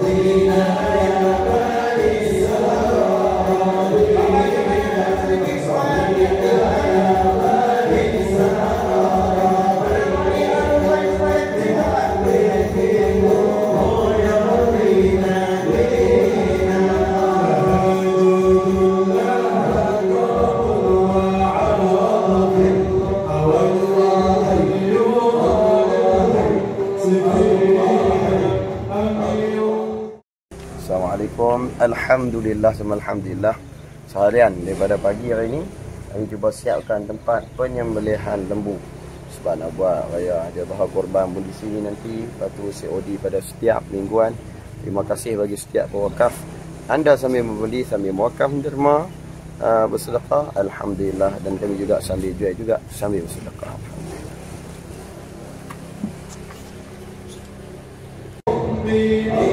Assalamualaikum. Alhamdulillah sama alhamdulillah. Seharian daripada pagi hari ini kami cuba siapkan tempat penyembelihan lembu sebab nak buat raya Hajah Bahar Korban pun di sini nanti. Lepas tu COD pada setiap mingguan. Terima kasih bagi setiap pewakaf. Anda sambil membeli, sambil mewakaf derma, bersedekah, alhamdulillah, dan kami juga sambil jual juga sambil bersedekah. Alhamdulillah.